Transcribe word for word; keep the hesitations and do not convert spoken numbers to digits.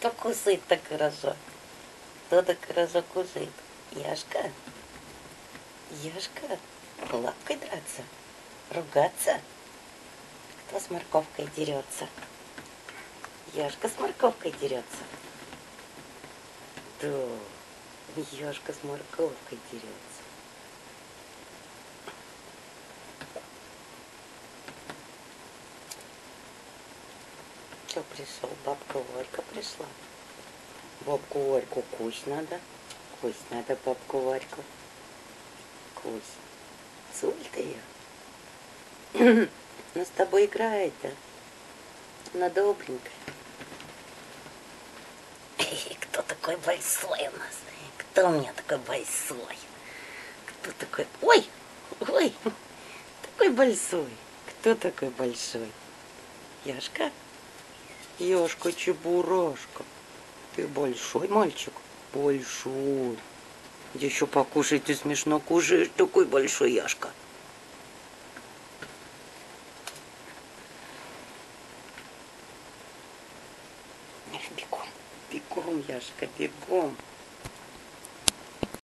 Кто кусает так хорошо? Кто так хорошо кушает? Яшка? Яшка? Лапкой драться? Ругаться? Кто с морковкой дерется? Яшка с морковкой дерется? Да, Яшка с морковкой дерется. Кто пришел? Бабка Варька пришла. Бабку Варьку кусь надо. Кусь надо бабку Варьку. Кусь. Цуль ты ее. Она с тобой играет, да? Она добренькая. Кто такой большой у нас? Кто у меня такой большой? Кто такой? Ой! Ой! Такой большой. Кто такой большой? Яшка? Яшка Чебурашка. Ты большой мальчик? Большой. Где еще покушать? Ты смешно кушаешь. Такой большой Яшка. Бегом. Бегом, Яшка, бегом.